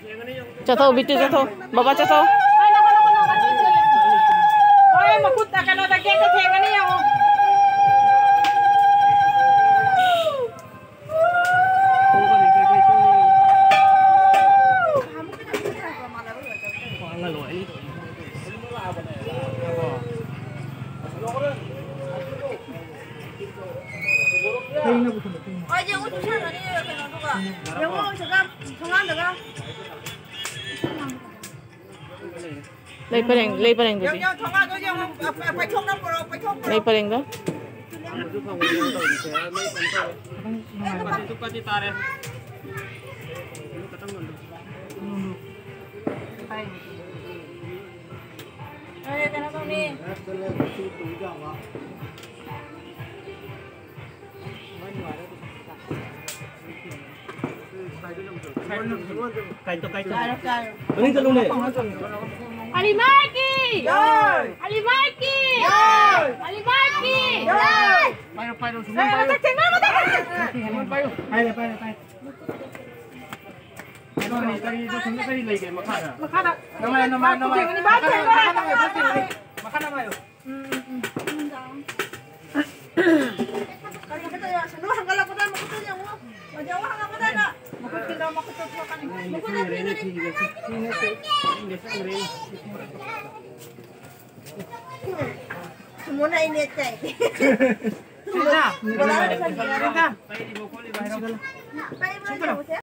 Jatuh bitu jatuh. Bapak jatuh. Ôi mà cút ta cái nó ta kia cái thèn cái này không? 아 이제 옷 주셔야 돼. 누가? 영어 잠깐 정한 내가. Lấy pa ring 영어 정한 너 영어 phải không năm rồi phải không. Lấy pa ring đó. Ê cái nó không đi. Alimaki! Rồi. Alimaki! Rồi. Alimaki! Rồi. Eh, mata cengah mata. Makada. Ini baca Kalau kita ya seno hanggal ako dan makuto niya mo. Majawa hanggal ako dan. Makuto daw makuto ko kanin. Makuto ni. Semua na init kay. Wala na sa. Paano mo